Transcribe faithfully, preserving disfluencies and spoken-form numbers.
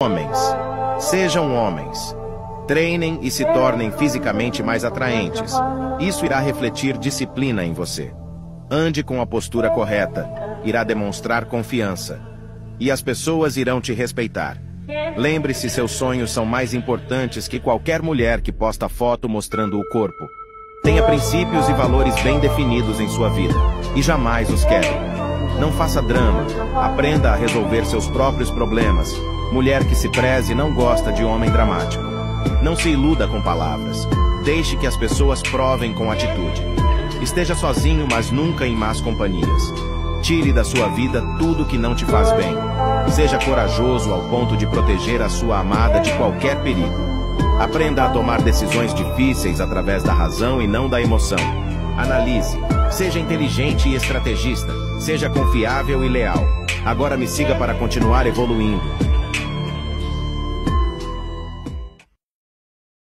Homens, sejam homens. Treinem e se tornem fisicamente mais atraentes. Isso irá refletir disciplina em você. Ande com a postura correta. Irá demonstrar confiança. E as pessoas irão te respeitar. Lembre-se, seus sonhos são mais importantes que qualquer mulher que posta foto mostrando o corpo. Tenha princípios e valores bem definidos em sua vida. E jamais os quebre. Não faça drama. Aprenda a resolver seus próprios problemas. Mulher que se preze não gosta de homem dramático. Não se iluda com palavras. Deixe que as pessoas provem com atitude. Esteja sozinho, mas nunca em más companhias. Tire da sua vida tudo que não te faz bem. Seja corajoso ao ponto de proteger a sua amada de qualquer perigo. Aprenda a tomar decisões difíceis através da razão e não da emoção. Analise. Seja inteligente e estrategista. Seja confiável e leal. Agora me siga para continuar evoluindo.